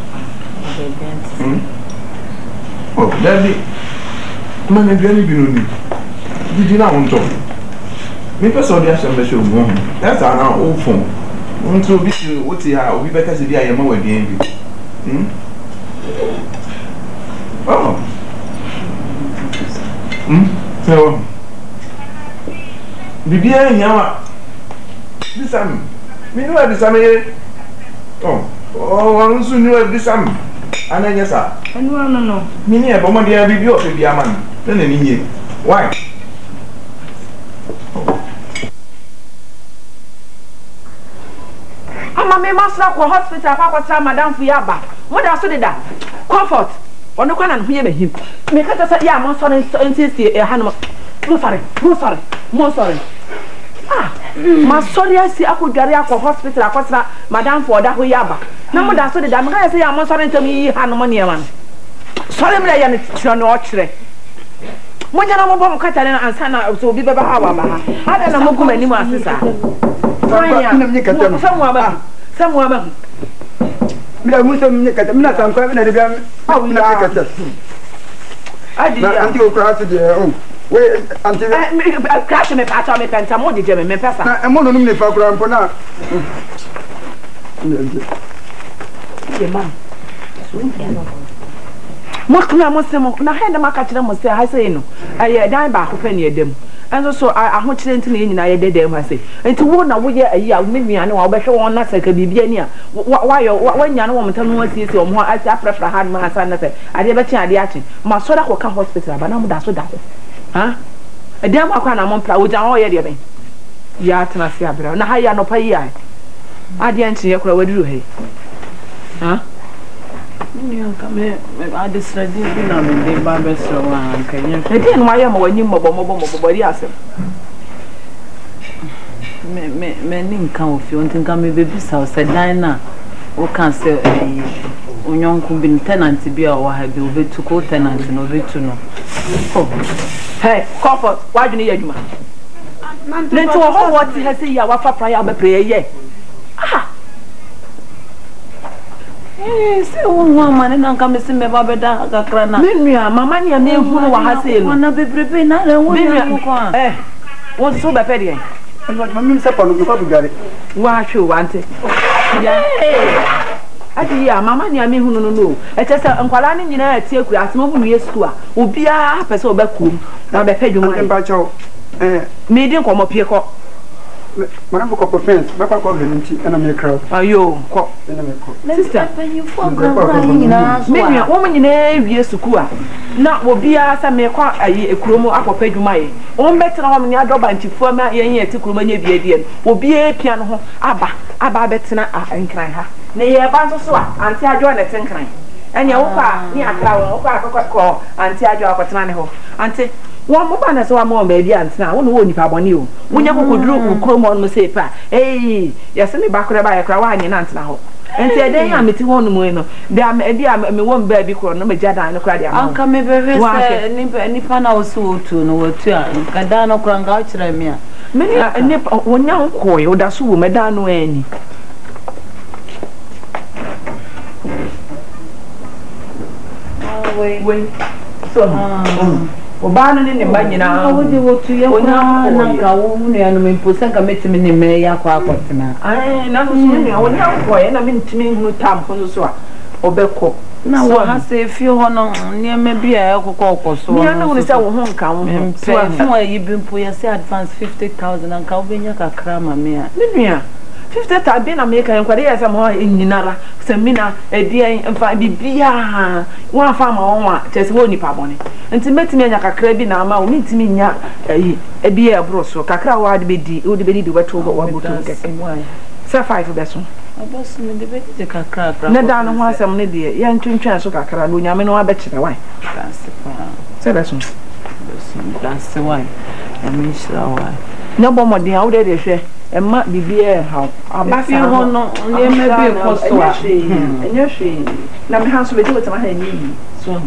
oh daddy mama bi ni bi no ni didi na won to me person dey asem be show mo that's an old phone unto bi ti what ya obi be ka se bi ayema wa den bi hm oh hm so bibi en yawa bisam mi no bisam ye oh oh wan su ni bisam ananya sa anu no no mi ni e bo mo dia bibi o fe bi aman na na ni nye why Ama me masra ko hospital akwa kwatra madam fu ya ba mo da so de da comfort ono kwa na hu ye behim me ka ta ya mo sorry ntisi e ha no mo sorry mo sorry mo sorry ah ma sorry asi akodware akwa hospital akwatra madam fu oda hu ya ba na mo da so de da me ka say ya mo sorry ntam yi ha no mo ne ma sorry me ya ne tiro no okire mo nyana mo bo mo kata na ansa na so bi beba ha ba ha ada na mo kuma ni mo asesa Fanya, semua bang, semua bang. Bila musuh menyekata, mina sampai mina dia, aku mina sekata. Adiyaa. Nanti aku kerasa dia, oh, we anti. Kerasa me pacar me pensa, mau dia me me pesa. Na, emo nunu me fakuran pona. Iya mam. Mo kuna mo se mo, na henda makachira mo se ha se no. Aye dan ba ko pani edem. Enso so aho kire ntine nyina ye dede ma se enti wo na wo ye ayi a me nuane wa obehwe won na saka bibia ni a wa yo wanya na wo mta no asiesie wo ho ati aprefra han ma hasan na se ade be chi ade achi ma so da ko ka hospital ba na mu da so da ko ha ade ma kwa na mo mpla wo jan wo ye de ben ya tena se abra na ha ya no pa yi ai ade anchi ye kura waduru he ha ni ka me ade sradi bi na me de ba be so wa kanya e bi no aye ma wani mbobo mbobo mbobo ri asem me me me ni nkan ofi on tin kan me bebi sa o se dan na o kan se eh onyonku bi tenant bi a wa ha bi obetu ko tenant no obetu no oh hey comfort why do you need aduma lento ho what he say ya wa fa prayer be prayer ye ah eh se o nwa mane na nka me se me ba beda kakra na me nua mama nia me hunu wa ha se no na bebrebe na re wo na ko eh wo so be pe de Mami se pano ko bugare. Wa hwe wante. Ya Adiyaa mama nia me hunu no no e che se nkwala ne nyina atie kura asemo hunu yesu a obi a pese obakum na be pe dwuma Mpa chawo. Eh me din komo pie ko mana ko ko fence ba kwa ko nti na me crowd. Ayo ko na me ko. Sister penyu fo grandpa nyina so. Me nua wo nyina ewie suku a na obi a sa me kwa ayi ekuromo akọpa dwuma ye. Wo betena ho me adoba ntifo ma ye ye ti kuroma nya bie die. Obi e pia no ho aba aba betena nkran ha. Na ye ba nso so a anti adwo na tenkran. Enya wo kwa ni akra wo kwa akọkọ anti adwo akọtena ne ho. Anti wo mo ba na so wa mo ba bia antina wo no wo nipa boni o. Wo nya kokoduru ukromo no se pa. Eh yese me ba kora ba ye kra wa anyi na antina ho. Enti eden ya meti ho no mo no. Bia me bia me wo mba bi kro no me jada no kra dia. Anka me bebe se nipa nipa na osu otu no watu a kada no kra nga o kire me a. Me ni nipa wonya nko ye oda so wo me da no ani. Wait wait so Obana ni nimba nyina wo de wotu ye kwa na ka wo nu ya no me posa ka metimi ni me ya kwa akotena ai na so ni ya wonya ko ye na me ntimi hunu tam ko so a obekọ na wo ha se fi ho no ni me bia e kokọ okoso ni na wo se wo ho nka wo so fun ayi bi mpo ya se advance fifty thousand anka obenya kakra ma me a ni nua fifty thousand bi na me ka enkwade ya se mo nyinara se mina edie mfa bibia wa fa ma won a chese wo nipa bone nti metimi anya kakra bi na ama wo metimi nya ayi ebi e bro so kakra wa de bedi wo de bedi de weto wa boto keke se five beso abosu me de bedi de kakra kakra ne da no ho asem ne de ye ntwentwen so kakra no nyame no abekire wan class pa se beso beso class wan I'm sure. No more than how they say. And might be beer how. I feel no, only maybe a cost to us. And you're she. Now, my house will do it. I need so.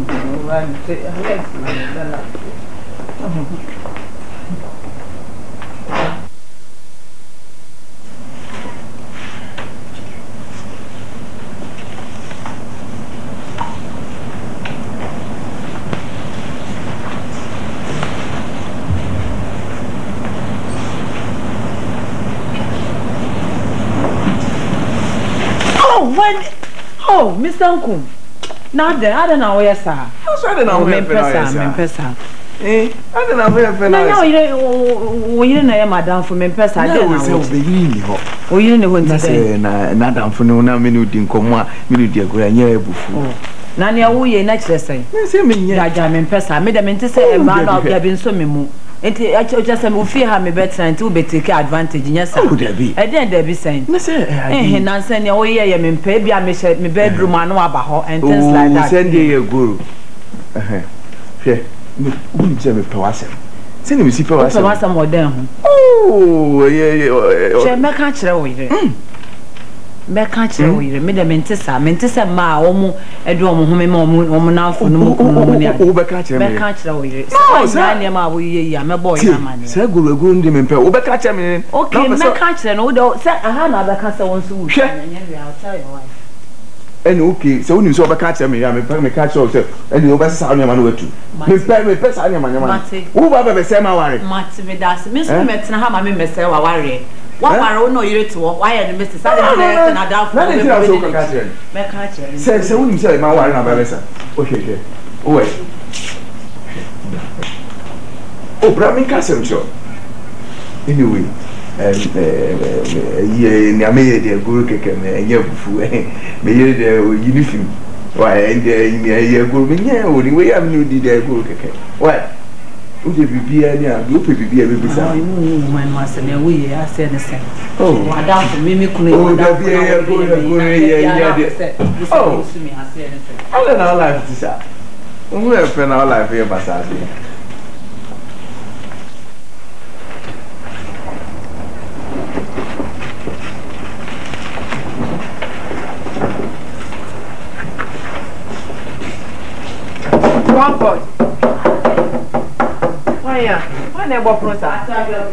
When oh, Mister Uncle. Now there, I don't know where sir. That's why I don't know where Pesa. Eh, I don't know where Pesa. No, you we didn't know madam for me Pesa. I don't know. We really ho. We didn't know when say na na dam for no na menu din komo a menu dia gura nya ebufu. Na ne wo ye na kire say. Say me nya. Ja ja me Pesa. Me dem nti say e ma na obia bi nso me mu. Enti acho just me fi ha me better nti wo be take advantage nya sa. Oh there be. E den there be say. Na say eh na say ne wo ye ye me mpa bia me me bedroom anu aba ho and things like that. Send ye guru. Eh. Hwe. Me woni je me pawasem. Say ne me si pawasem. Pawasem mo den ho. Oh, yeah yeah. Che me ka kire wo ire. Me ka kire wo ire. Me de me ntisa, me ntisa ma wo mu edu wo ho me ma wo mu na afo no mu mu ni. Wo be ka kire me. Me ka kire wo ire. No, say na ma wo ye ya me boy na ma ni. Say guru guru ndi me mpa. Wo be ka kire me. Okay, me ka kire no wo say aha na be ka say won so wu. Nya nya I'll tell your wife. And okay, so when you saw the catcher, me, I may catch yourself, and you over sound your man with you. Miss Perry, Pess, I am my man. Who ever the same hour? Matty, me that's Miss Metna, how my miss say, worry. What I don't know you to why I Mister Saturday and I doubt nothing. Me catcher. Say, so when you say my wife, I'm a okay, okay. Oh, wait. Oh, Brammy Castle, sure. Anyway. Eh na me ye de guru keke me nya bufu me ye de uniform wa ende me ye guru me nya o ni we am ni di de guru keke wa o de bibia ni a do pe bibia be bisa oh you man was na we ye ase ne se oh wa da for me me kunu o da bia ye guru guru ye nya de oh su mi ase ne se ala na life ti sa o mu e fe na life ye basa ase one point. Why ya? Why never process?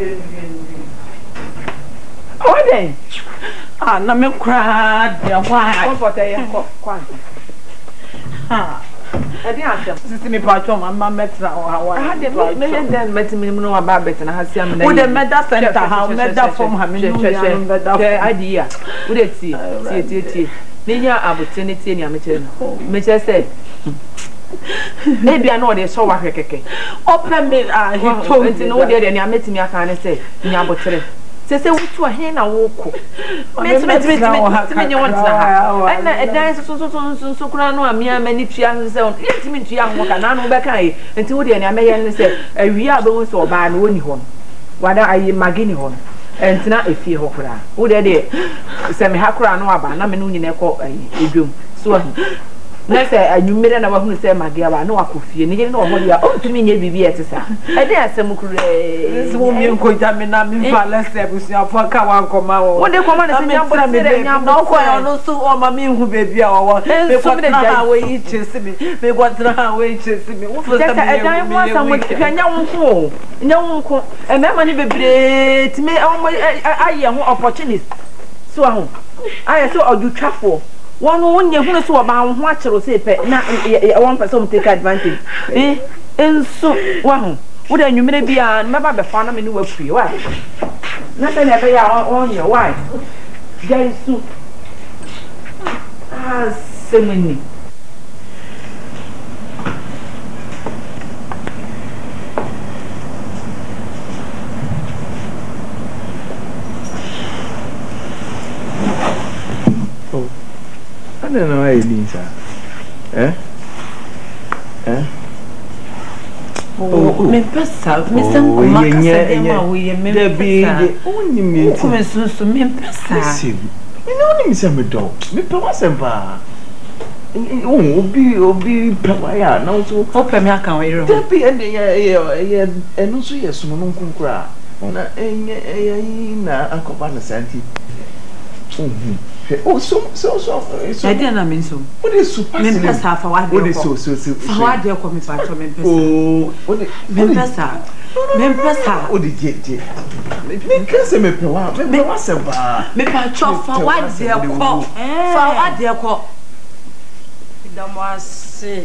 Oh then. Ah, na me cry. Ya why? Comfort ya kwan. Ha. I didn't answer. Sister me patron, mama metra or how I had them me then met me no about bet na hasi am na. Wo the meda center how meda from ha me no ya the idea. Wo dey see. See see see. Me ya opportunity ni am chere no. Me chere say maybe I know they saw what keke. Open me ah he told me no dey dey am metimi aka ne say nya botere. Say say wutu a hen na wo ko. Me me me me me nya want na ha. And na dan so so so so kura no am ya mani tua say on. Yetimi tua ho ka na no be kan yi. Enti wo dey ne am ye ne say awia be wo so ba na woni ho. Wada ayi magini ho. Enti na efie ho kura. Wo dey dey say me ha kura no aba na me no nyine ko edwom. So na say anyumere na wahunu say magia ba na wakofie ne yene na omo dia o tumi nye bibi etesa e dey asem kure so mi nkoja me na mi fa lese busia fo ka wan koma wo wo de koma na se nyambo na me nya na ko ya no so o ma mi hu bebi a wo me ko na ha we yi chesi mi me ko tra ha we chesi mi wo fo se mi e dan mo asam mo nya wo nko nya wo nko e me ma ni bebre ti me aye ho opportunist so aho aye so odutwafo one one ye hunu so ba ho akero se pe na one person take advantage eh enso wa ho wo da nwumere bia me ba be fa na me ni wa fie wa na se na be ya on ye why jaisu ah semeni I don't know how it is, eh? Eh? Oh, me pesa, me san kuma ka se ma wo ye me pesa. Oh, ni me. Ko me sunsun me pesa. Listen. Me no ni me se me do. Me pe wa sem pa. Oh, be obi pamaya na so open me aka we ro. Tepi and ye and also yes no nkunkura. Na enye eyi na akoba na santi. Oh, so so so. I didn't na me so. What is so? Me pesa fa wa de ko. What is so so so? Fa wa de ko me pa to me pesa. Oh, what is me pesa. Me pesa. O di je je. Me kase me pe wa. Me wa se ba. Me pa cho fa wa de ko. Fa wa de ko. Damwase.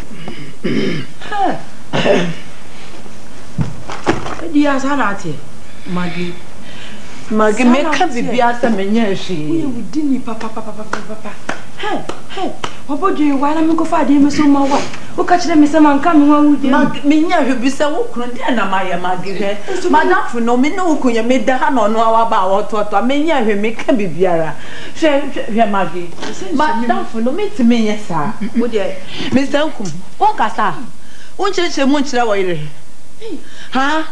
Adiyaa sanate. Magi. Magi me ka bibia sa menye hwe. We would ni papa papa papa papa. Hey, hey. Obojo yi wa na me ko fa de me so ma wa. O ka kire me se man ka me wa wu de. Magi menye hwe bi se wo kunu de na ma ye magi hwe. Madam fu no me ne wo kunya me da ha no no awa ba wo to to menye hwe me ka bibiara. Hwe hwe magi. Madam fu no me ti menye sa. Wo de Mister Nkum, wo ka sa. Wo nchire che mu nchire wo yire. Ha?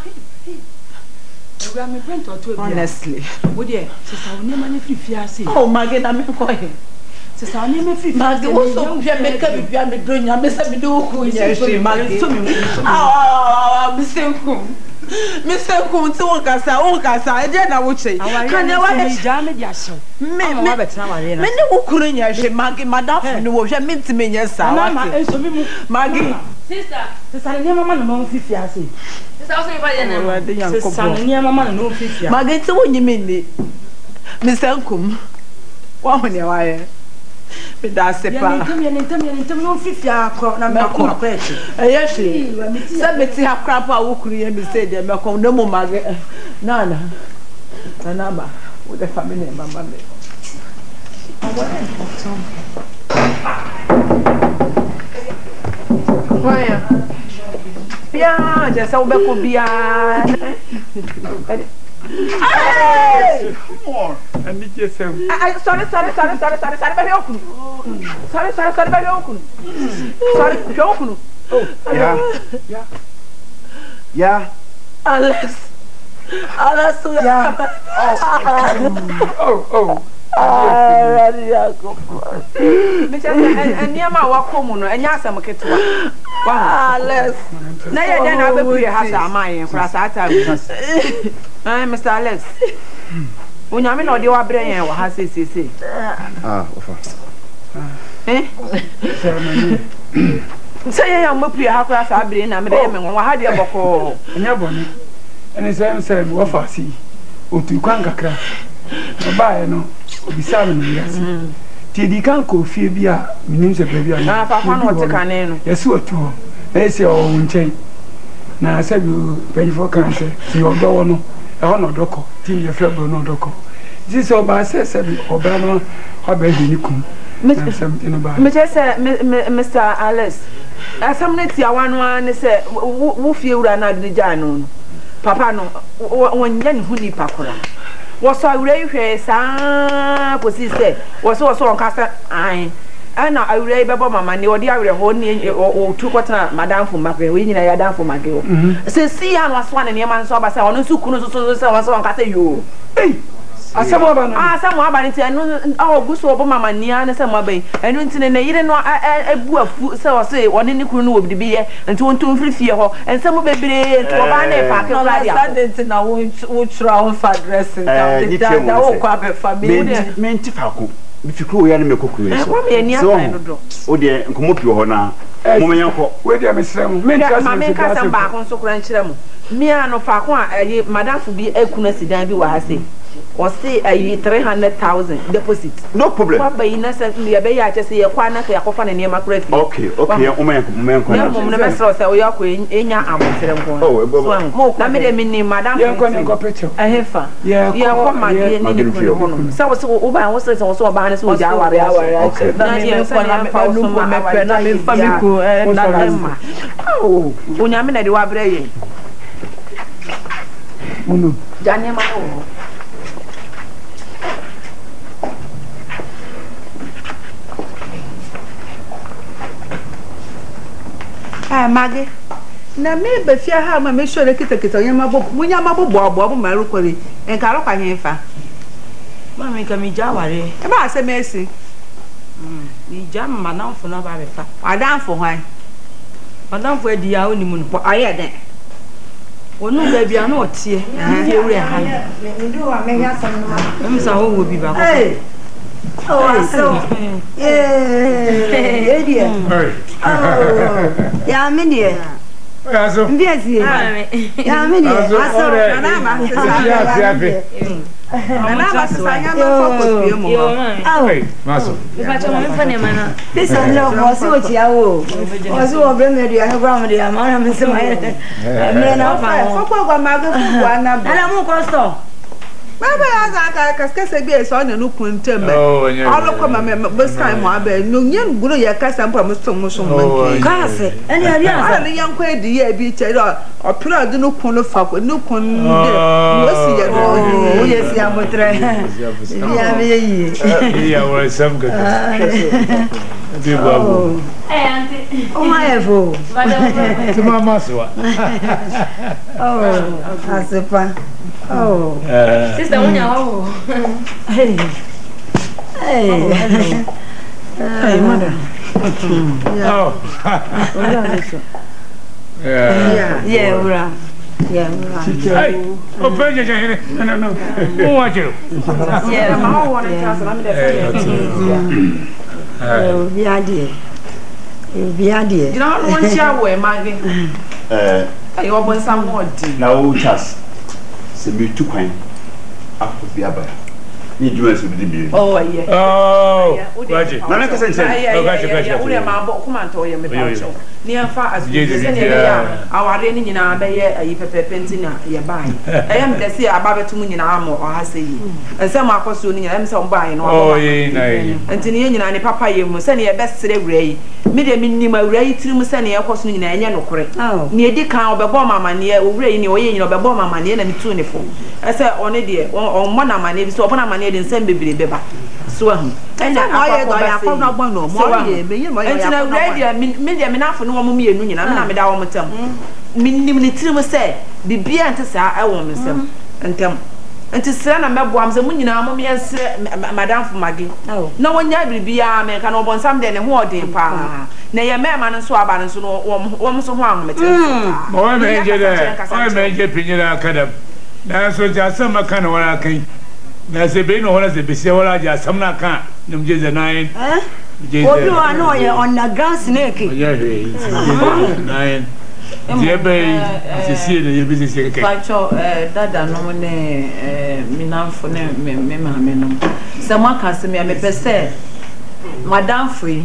Honestly. Wo de se sa wo ne ma ne free fiase. Oh magi na me ko he. Se sa wo ne me free. Magi wo so hwe me ka bibia me do nya me se me do ku nya hwe magi. Ah ah Mister Nkum. Mister Nkum ti wo ka sa, wo ka sa, e de na wo che. Kan ya wa he ja me dia so. Me me betra wa re na. Me ne wo kuru nya hwe magi madam ni wo hwe me ti me nya sa. Na ma e so bi mu magi. Sister, sister ne mama no free fiase. Sister wo so ba ye na. Sister ne mama no free fiase. Magi ti wo nyime ni. Mister Nkum. Wa ho ne wa ye. Me da se pa. Ya nem ya nem ya nem no free fiase ko na me ko ko e chi. E ye hwe. Se me ti ha krap a wo kuru ye me say de me ko no mo magi. Na na. Na na ba. Wo de family mama me. Awa e ko Why? Bia, just how back will be. Hey! Come on. I need you some. Sorry, sorry, sorry, sorry, sorry, sorry, very open. Sorry, sorry, sorry, very open. Sorry, open. Oh, yeah. Yeah. Yeah. Alex. Alex, yeah. Oh, oh, oh. Ah, Adiyaa go. Me just and near my work home no, and yasam ketewa. Wow. Alex. Na ye den na be pray ha sa man for sa time. Eh, Mister Alex. Unyame na odi wa bre yen wa ha se se se. Ah, ofa. Eh? Say ye am pray ha kura sa bre na me dey me wa ha de boko. Enya boni. Ene say say me wa fa si. Otu kwan kakra. Bye no. Obisa me no yasi. Ti di kan ko fie bi a minim se bia bi a. Na fa fa no te kan no. Yesi otu ho. Na ese o nchen. Na se bi penfo kan se ti odo wo no. E ho no doko. Ti ye fe bro no doko. Ji se oba se se bi obra no oba bi ni kum. Me say Mister Alex. Asam ne ti awan wan ne se wo fie wura na de ja no. Papa no wonye ne hu ni pakora. Was I really sa posi se was also on cast ai ana awure bebo mama ne odi awure ho ne o tu kwata madam for magre we nyina ya dan for magre se si ya no aswa ne man so ba se ono su kunu so so se was on cast yo eh asamo aba no ah asamo aba ne ti eno a oguso obo mama nia ne se mo ba eno ntine ne yire no ebu afu se o se oni ne kunu no obidi bi ye nti won tu mfiri fie ho ensemo bebre to oba na e pa ke kra dia stand na wo wo tra on fa dressing down da wo kwa be family me nti fa ko mi fikru ya ne me kokuru so wo me ni asan no do o de nkomo pio ho na mo me yanko we de me srem me nti asan me ka san ba ko so kura nkyere mo mi ano fa ko a madam fu bi ekuna sidan bi wa ha se or say a three hundred thousand deposit. No problem. What by innocent, we obey. I just say a quana, a coffin, and near my credit. Okay, okay, oh, man, man, man, so we are going in your arm. Oh, I made a mini madam. You're going to go picture. I have fun. Yeah, yeah, what my dear, so was over. I was also a banner with our hour. Oh, when I'm in a wabre. Unu. Daniel. Ah, Maggie. Na me be fia ha ma me sure kita kita yama bo munya ma bo bo bo bo ma rukori en ka ro kwa yen fa ma me ka mi ja ware e ba se me si mm We jam madam for no baby. Madam for why? Madam for the hour ni mun. I had that. Onu baby I know tie. Tie we ha. Me do wa me ya some no. Em sa ho wo bi ba ko. Hey. Oh, so. Yeah. Idiot. Hey. Oh. Ya me die. Yeah, so. Mbiasi. Ya me die. Aso. Nana ma. Yeah, yeah. Nana ma sanya ma focus bi mo. Hey, maso. Ifa chama me fa ne mana. This is love was what ya wo. Was wo be me dia no ground dia ma na me se ma. Me na fa. Fokwa kwa ma go fu kwa na. Ana mu ko store. Baba ya za ka kaskasa bi eso na no kuntem me. All ko ma me this time mo aba no nyen guru ya kasa mpa mo so mo so man ki. Kase. Eni ari asa. Ana yan kwa di ya bi che do opra de no kun no fa ko no kun de. Mo si ya no. O ye si amotre. Ya be yi. Yeah, well some good. Di babu. Eh auntie. O ma evo. Madam. Tu mama so. Oh, asepa. Oh. Uh, Sister Unya ho. Hey. Hey. Hey mother. oh. Yeah. Yeah, yeah, ura. Yeah, ura. Hey. Oh, penja jahene. No, no. Who want you? Yeah, Ma ho won chance na me dey. Oh, biade. Biade. You know one share we magi. Eh, Hey, obon sam ho di. na wo chas. Se me tu kwan. Afu bi aba. Ni dwuma se bi bi. Oh, yeah. Oh. Waje. Na me kasa nse. Oh, gotcha, gotcha. Ule ma bo kuma to ye me pa cho. Ni afa azu. Yeah, Se ne yeah. ya. Aware ni nyina be ye ayi pepepe nti na ye bai. Eya me dese aba betum nyina amo o ha se yi. Ense ma akoso ni nyina em se on bai no. Oh, yeah, na yi. Nti ni nyina ni papa ye mu se ne ye besere wura yi. Me de minni ma wura yi tirim se ne ye koso nyina enye nokore. Ni edi kan obebo mama ne wura yi ni oye nyina obebo mama ne na mitu ne fo. Ese one de on mo na mama ne bi so obona mama ne de nsem bebere beba. So ahu. Ena na ye do ya kwa na gbo no mo ye me ye mo ya. Nti na wura de me de me na afo no mo me enu nyina me na me da wo motam. Minnim ne tirim se bibia ante sa e wo nsem. Ntem. Nti sira na meboam se mu nyina mo me nsire madam fo magi. Na wonya bibia me ka no bonsam de ne ho odin pa. Na ye mema no so aba no so no wo mo so ho ahomete. Oh, me je de. Oh, me je pinyira akadam. Na so ja sama kana wala kan. Na se be no wala se be se wala ja samna kan. Nim je ze nine. Eh? Obi wa no ye on the ground snake. Yeah, nine. Jebe Cecelia ye bi se ke. Pacho eh dada no ne eh minamfo ne me me ma me no. Se mo aka se me me pese madam free.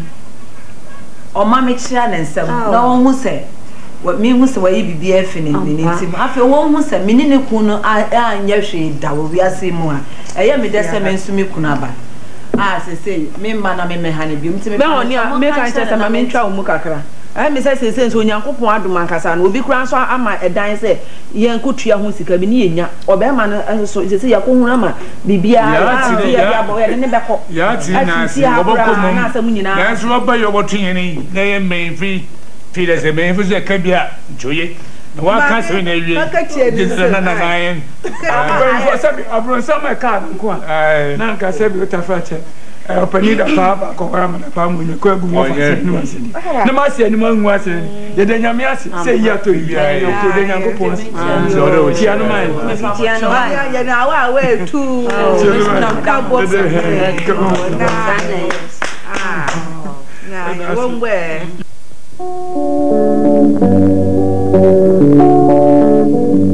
O ma me kira ne nsem. Na won hu se me hu se wa yi bibi afini ni tim. Afi won hu se me ni ne kun no anya hwe da wo wi ase mu a. Eye me de se me nsu me kun aba. Ah se se me ma na me me ha ne bi mti me. Me oni a me kan tese ma me ntwa mu kakra. I me say say say so nyankopon adom ankasa na obi kura so ama edan say ye nkotua ho sika bi ni yenya obema no so say say yakohun ama bibia ya ti ya bo ye ne beko ya ti na si oboko mo na sa munyina na so oba yo botu yeni na ye men fi fi de se men fi se ka bia joye na wa ka se na wie na na na yen abro sabi abro sama ka nko a na nka sabi utafa che opanida papa ko rama na pamu ni ko egu mo fa ni masidi na masi ni mangu ase ye de nyame ase se ya to bia ye ko de nyango po so do ti anu mai ti anu mai ye na wa we tu na ka bo na ah na wongwe